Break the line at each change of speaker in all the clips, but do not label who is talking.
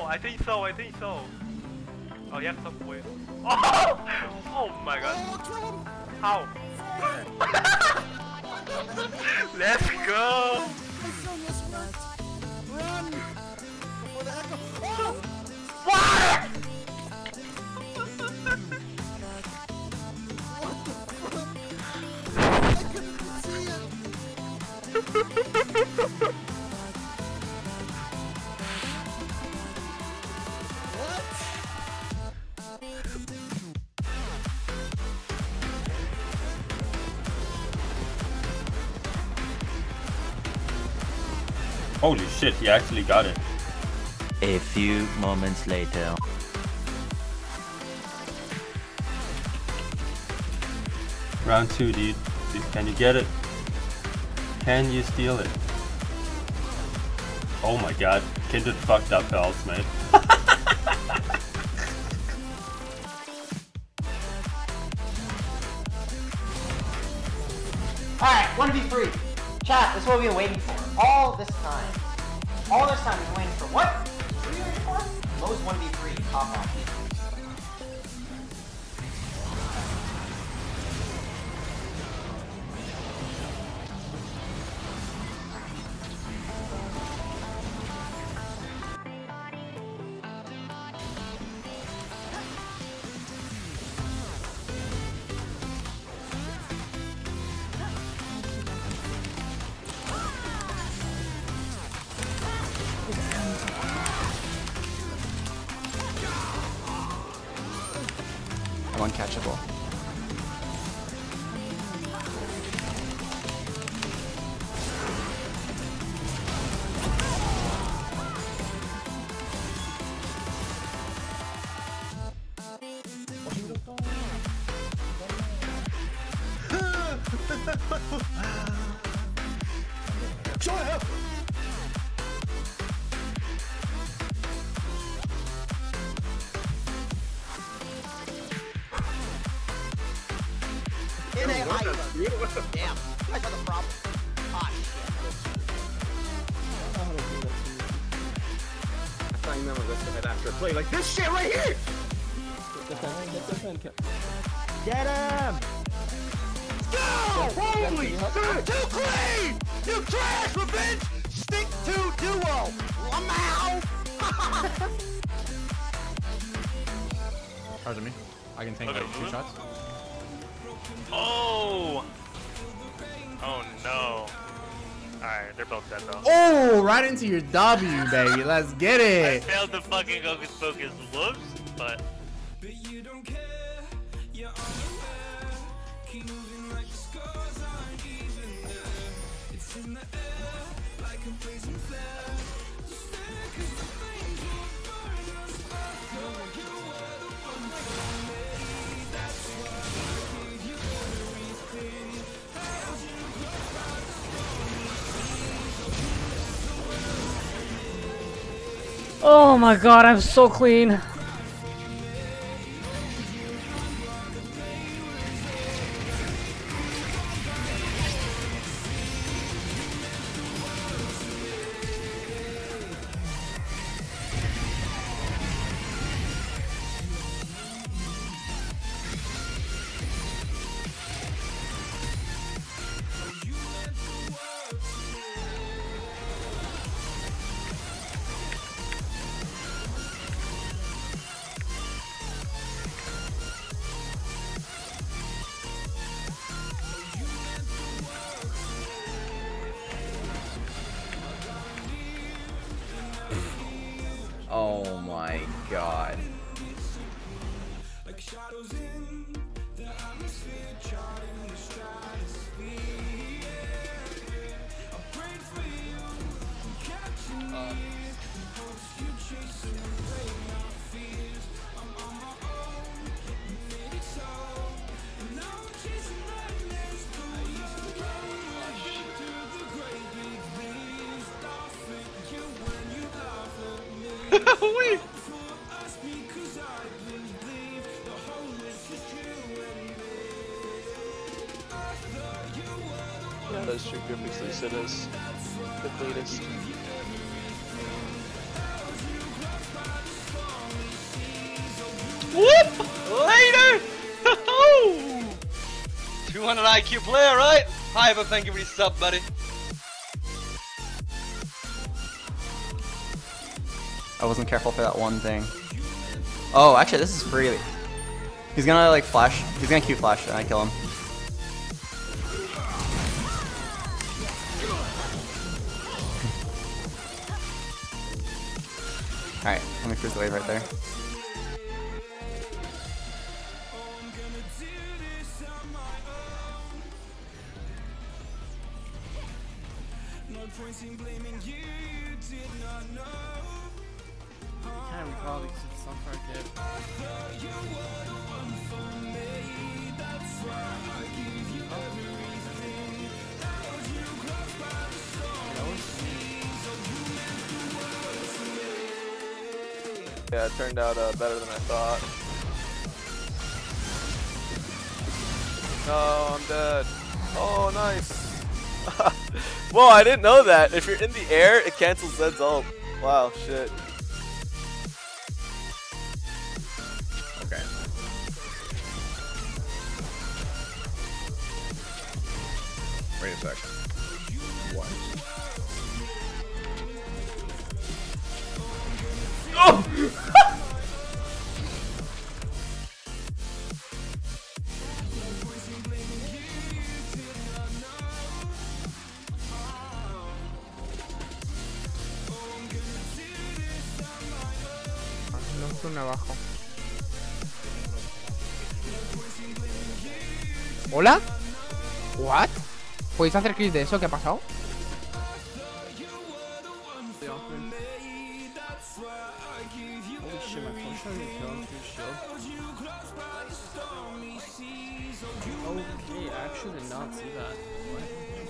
I think so. I think so. Oh yeah, some way. Oh! Oh my god. How? Let's go!
Run! Before the echo. Oh!
What?
What the fuck? I couldn't see it! What?
Holy shit, he actually got it.
A few moments later.
Round 2, dude. Can you get it? Can you steal it? Oh my god. Kindred fucked up her ultimate.
Alright, 1v3. Chat, this is what we've been waiting for. All this time. All this time we've been waiting for what? What are you waiting for? Lowe's 1v3. Top off.
I'm uncatchable. Shut up! In a high. Damn, I got a problem. Ah, shit.
I thought you meant we're going to head after a play like this shit right here!
Get him!
Go! Holy shit! Too clean! You trash! Revenge! Stink 2 duo! Lamau!
Charge me. I can tank
Okay,
like 2 shots.
Oh! Oh no. Alright, they're both dead though.
Oh, right into your W, baby. Let's get
I
it.
failed the fucking Hocus Pocus whoops, but
Oh my god, I'm so clean.
Oh my god.
wait!
Yeah, that's true. Graphics they said as the cleanest.
Whoop! Later! 200 IQ player, right? Hi, but thank you for the sub, buddy.
I wasn't careful for that one thing. Oh, actually, this is free. He's gonna like flash. He's gonna Q flash, and I kill him. All right, let me freeze the wave right there.
Can't recall because it's so far good.
Yeah, it turned out better than I thought. No, I'm dead. Oh, nice. Whoa, I didn't know that. If you're in the air, it cancels Zed's ult. Wow, shit.
Okay. Wait a sec. What? Oh! No abajo. ¿Hola? ¿What? ¿Podéis hacer clic de eso? ¿Qué ha pasado? Holy shit, my phone shot didn't kill him through shield. Okay, I actually did not see that. What?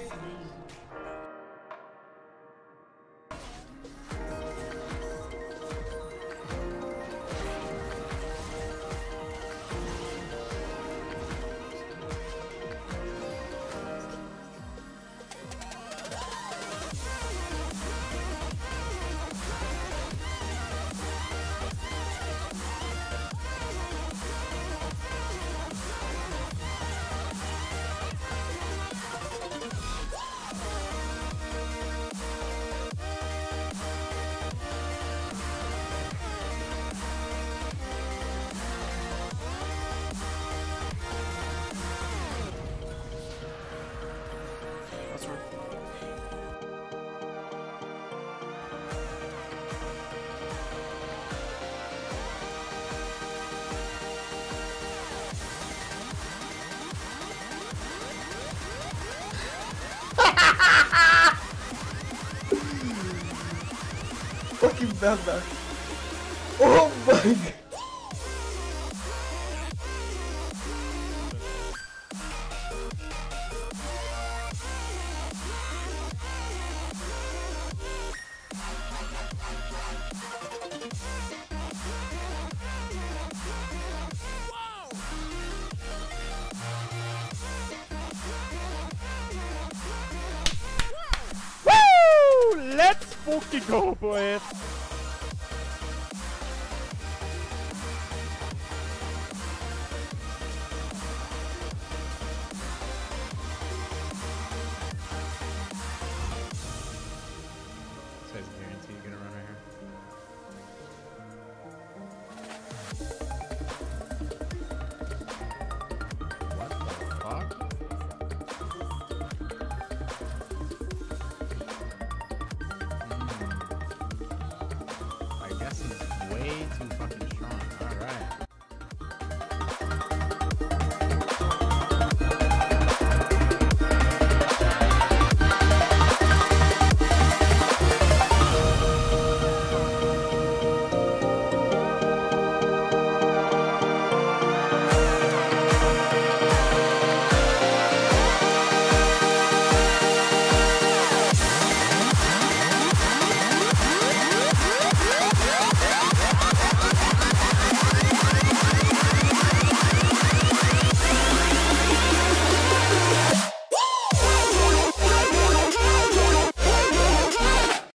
Fucking Bamba. Oh my god.
Let's fucking go, boys!